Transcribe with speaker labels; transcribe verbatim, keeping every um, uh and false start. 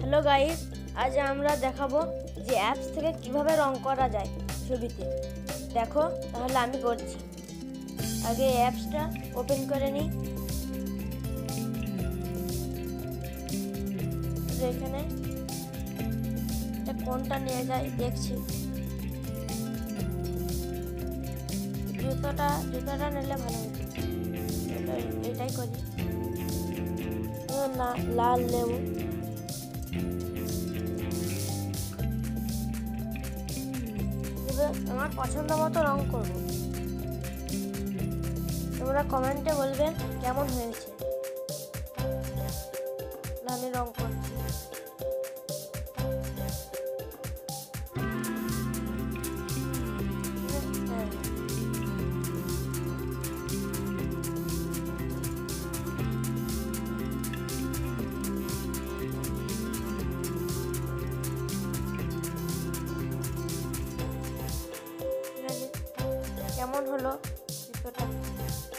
Speaker 1: Hello guys, আজ আমরা দেখাবো যে অ্যাপস থেকে কিভাবে রং করা যায় ছবিতে। দেখো, তাহলে আমি করছি। আগে অ্যাপসটা ওপেন করে নিই। এখানে এটা কোনটা নিয়ে যায় দেখছি। জুতোটা জুতোটা নিলে ভালো হতো। এটাই করি। লাল লেবু, আমার পছন্দ মতো রং করব। তোমরা কমেন্টে বলবেন কেমন হয়েছে। আমি রং করছি। কেমন হলো চিত্রটা?